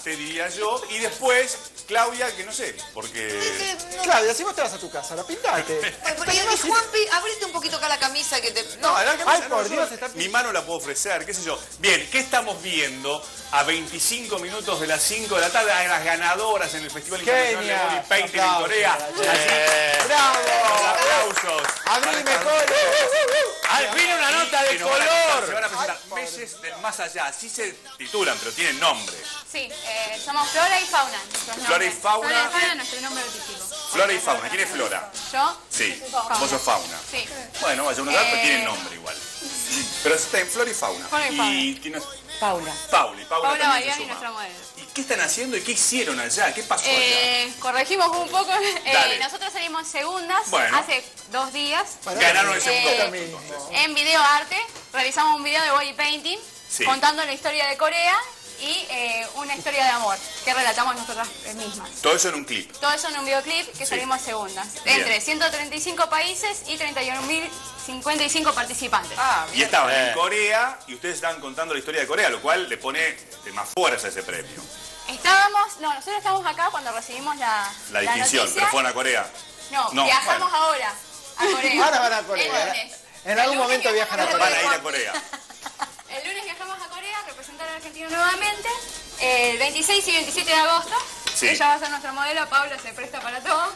empate, diría yo. Y después, Claudia, que no sé, porque... Claudia, si vos te vas a tu casa, ahora pintate. Y Juanpi, abrite un poquito acá la camisa que te... No, la camisa Ay, por no, Dios, mi mano la puedo ofrecer, qué sé yo. Bien, ¿qué estamos viendo a 25 minutos de las 5 de la tarde? Hay las ganadoras en el Festival Internacional de Body Painting en Corea. ¡Bravo! Aplausos. ¡Abrime colo! Al fin una nota de Se color. van a presentar Meses del Más Allá, así se titulan, pero tienen nombre. Sí, somos Flora y Fauna. Flora y Fauna. Flora y Fauna es nuestro nombre artístico. Flora y Fauna, ¿quién es Flora? Yo. Sí, Fauna. vos sos Fauna. Sí. Bueno, vaya uno pero tienen nombre igual. Pero está en Flora y Fauna. Flora y Fauna. ¿Y quién es? Paula. Paula. Y Paula Paula también se Baiani, suma. nuestra modelo. ¿Y qué están haciendo y qué hicieron allá? ¿Qué pasó allá? Corregimos un poco. Dale. Nosotros salimos segundas Bueno. hace 2 días. Ganaron el segundo puesto, entonces. En videoarte. Realizamos un video de body painting Sí. contando la historia de Corea y una historia de amor que relatamos nosotras mismas. Todo eso en un clip. Todo eso en un videoclip que salimos segundas. Bien. Entre 135 países y 31.055 participantes. Y estaban en Corea y ustedes estaban contando la historia de Corea, lo cual le pone más fuerza a ese premio. Nosotros estábamos acá cuando recibimos la distinción, noticia. pero fueron a Corea. No, viajamos ahora a Corea. Ahora van a Corea. En algún momento viajan a Van Corea. a ir a Corea. El lunes viajamos a Corea a representar a Argentina nuevamente. El 26 y 27 de agosto. Sí. Ella va a ser nuestra modelo, Paula se presta para todo.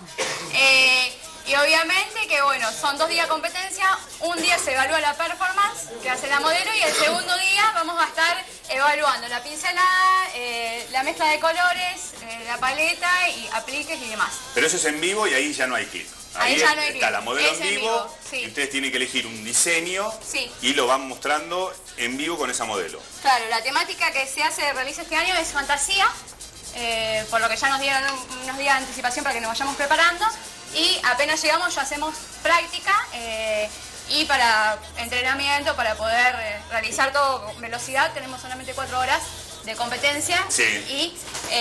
Y obviamente que bueno, son 2 días de competencia. Un día se evalúa la performance que hace la modelo y el segundo día vamos a estar evaluando la pincelada, la mezcla de colores, la paleta y apliques y demás. Pero eso es en vivo y ahí ya no hay clip. Ahí ya no hay está clip. la modelo Es en en vivo, vivo, sí. y ustedes tienen que elegir un diseño Sí. y lo van mostrando en vivo con esa modelo. Claro, la temática que se realiza este año es fantasía, por lo que ya nos dieron unos días de anticipación para que nos vayamos preparando y apenas llegamos ya hacemos práctica y para entrenamiento, para poder realizar todo con velocidad, tenemos solamente 4 horas de competencia Sí. y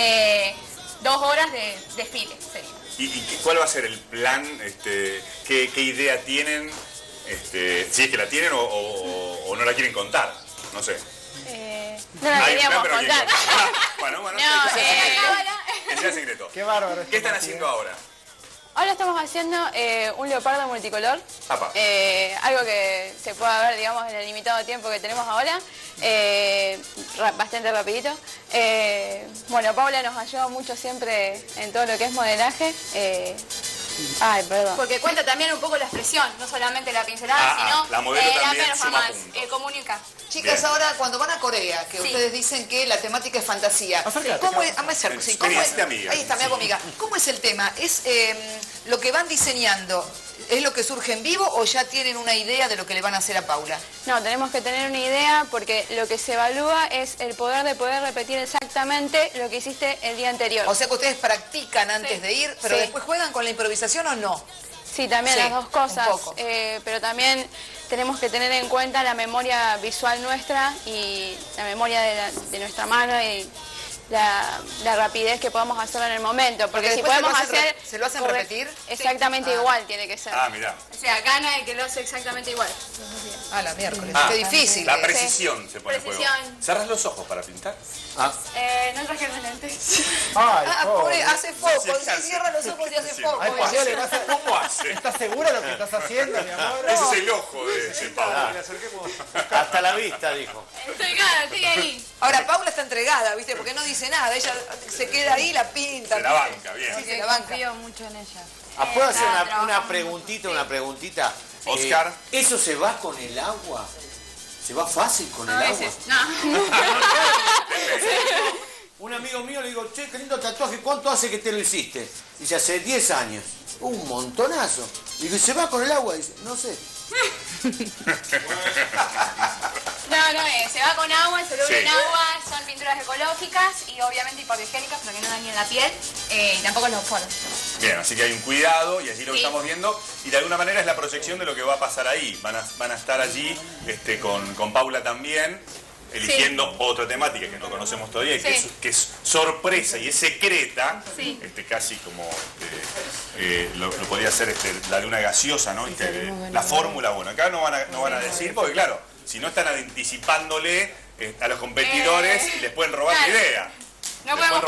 2 horas de desfile sería. ¿Y cuál va a ser el plan? ¿Qué idea tienen? Si es que la tienen o no la quieren contar. No sé. No la queríamos pero no quieren contar. Bueno, No, que sea secreto. cábala. Que sea secreto. Qué bárbaro. ¿Qué están haciendo ahora? Ahora estamos haciendo un leopardo multicolor, Apa. algo que se pueda ver, digamos, en el limitado tiempo que tenemos ahora, bastante rapidito. Bueno, Paula nos ayuda mucho siempre en todo lo que es modelaje. Ay, perdón. Porque cuenta también un poco la expresión, no solamente la pincelada, sino la modelo la también suma performance, puntos. comunica. Chicas, Bien. ahora cuando van a Corea, que Sí. ustedes dicen que la temática es fantasía, Acércate, ¿cómo es? Carlos. Me acerco, sí, ¿cómo Experiencia es? amiga. Ahí está, me hago amiga. ¿Cómo es el tema? ¿Es lo que van diseñando, es lo que surge en vivo o ya tienen una idea de lo que le van a hacer a Paula? No, tenemos que tener una idea porque lo que se evalúa es el poder de poder repetir exactamente lo que hiciste el día anterior. O sea que ustedes practican antes Sí. de ir, pero Sí. después juegan con la improvisación o no. Sí, también Sí, las dos cosas, un poco. pero también tenemos que tener en cuenta la memoria visual nuestra y la memoria de nuestra mano y la rapidez que podamos hacerlo en el momento. Porque si después podemos se lo hacen hacer... ¿se lo hacen repetir? Exactamente igual tiene que ser. Mirá. O sea, gana el que lo hace exactamente igual. Ah, la miércoles. Ah, Qué difícil. La precisión se pone en juego. Precisión. ¿Cerras los ojos para pintar? No traje los lentes. Ay, Pobre, pobre. hace foco. Sí, Se cierra los ojos y hace Sí. foco. Ay, por Dios, le vas a... ¿Cómo hace? ¿Estás segura de lo que estás haciendo, mi amor? Ese es el ojo de Paula. Hasta la vista, dijo. Estoy ahí. Ahora, Paula está entregada, ¿viste? Porque no dice nada. Ella se queda ahí, la pinta. Se la ¿viste? banca, bien. Sí, se la banca. Confío mucho en ella. ¿Puedo hacer trabajamos una mucho. preguntita? Oscar. ¿Eso se va con el agua? ¿Se va fácil con el A agua? veces. No. Un amigo mío le digo, che, qué lindo tatuaje, ¿cuánto hace que te lo hiciste? Dice, hace 10 años. Un montonazo. Y digo, ¿se va con el agua? Dice, no sé. No, se va con agua, se soluble Sí. en agua, son pinturas ecológicas y obviamente hipoalergénicas para que no dañen la piel y tampoco los poros. Bien, así que hay un cuidado y allí lo Sí. estamos viendo y de alguna manera es la proyección de lo que va a pasar ahí. Van a estar allí con Paula también, eligiendo otra temática que no conocemos todavía y Sí. que es sorpresa y es secreta, Sí. casi como lo podría ser la luna gaseosa, ¿no? La fórmula, bueno, acá no van a decir, porque claro, si no están anticipándole a los competidores y les pueden robar la idea. No podemos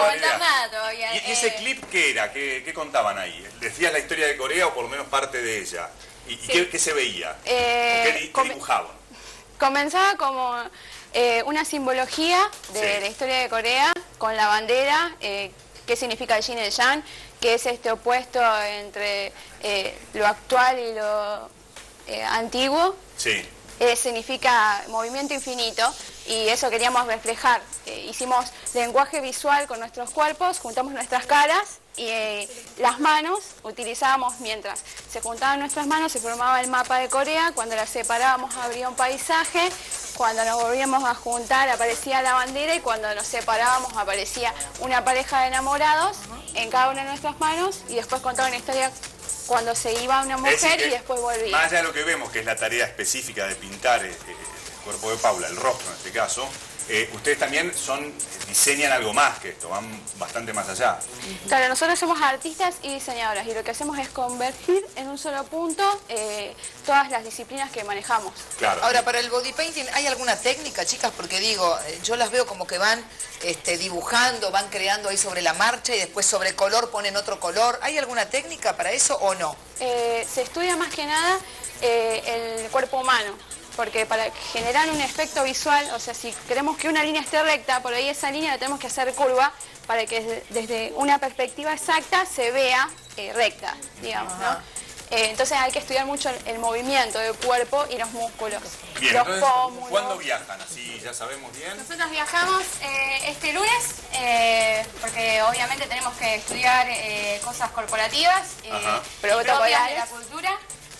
comentar nada todavía. ¿Y ese clip qué era? ¿Qué contaban ahí? ¿Decías la historia de Corea o por lo menos parte de ella? ¿Y Sí. qué se veía? ¿Qué dibujaban? Comenzaba como una simbología de la historia de Corea con la bandera, qué significa el yin y el yang, que es este opuesto entre lo actual y lo antiguo. Sí. Significa movimiento infinito y eso queríamos reflejar. Hicimos lenguaje visual con nuestros cuerpos, juntamos nuestras caras y las manos utilizábamos mientras se juntaban nuestras manos, se formaba el mapa de Corea, cuando las separábamos habría un paisaje, cuando nos volvíamos a juntar aparecía la bandera y cuando nos separábamos aparecía una pareja de enamorados en cada una de nuestras manos y después contaba una historia cuando se iba una mujer y después volvía. Más allá de lo que vemos, que es la tarea específica de pintar el cuerpo de Paula, el rostro en este caso, ustedes también diseñan algo más que esto, van bastante más allá. Claro, nosotros somos artistas y diseñadoras y lo que hacemos es convertir en un solo punto todas las disciplinas que manejamos. Claro. Ahora, para el body painting, ¿hay alguna técnica, chicas? Porque digo, yo las veo como que van dibujando, van creando ahí sobre la marcha y después sobre color ponen otro color. ¿Hay alguna técnica para eso o no? Se estudia más que nada el cuerpo humano, porque para generar un efecto visual, o sea, si queremos que una línea esté recta, por ahí esa línea la tenemos que hacer curva para que desde una perspectiva exacta se vea recta, digamos, ¿no? Entonces hay que estudiar mucho el movimiento del cuerpo y los músculos, Bien, los entonces, pómulos. ¿cuándo viajan? Así ya sabemos bien. Nosotros viajamos este lunes, porque obviamente tenemos que estudiar cosas corporativas, propias de la cultura,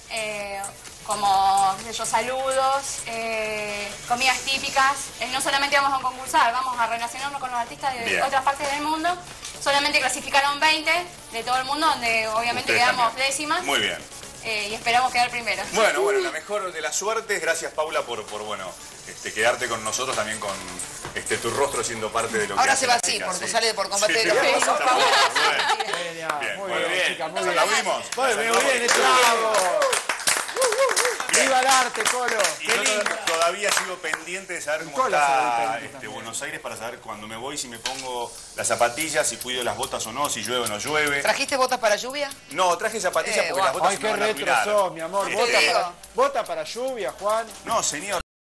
como qué sé yo, saludos, comidas típicas. No solamente vamos a concursar, vamos a relacionarnos con los artistas de otras partes del mundo. Solamente clasificaron 20 de todo el mundo, donde obviamente Ustedes quedamos también. décimas. Muy bien. Y esperamos quedar primeros. Bueno, la mejor de las suertes. Gracias, Paula, por quedarte con nosotros, también con tu rostro siendo parte de lo que Ahora hace se va la así, chica, porque sí. sale por combate de los Sí, famosos. Bien, Muy bueno, bien, chicas, muy bien. ¿Aplaudimos? Muy bien, ¡Bravo! Bien. ¡Viva el arte, Colo! Y yo todavía sigo pendiente de saber cómo Cola está se ve Buenos Aires, para saber cuando me voy si me pongo las zapatillas, si cuido las botas o no, si llueve o no llueve. ¿Trajiste botas para lluvia? No, traje zapatillas porque las botas Ay, se qué me van a retro arruinar. sos, mi amor. Te digo. Bota para lluvia, Juan. No, señor.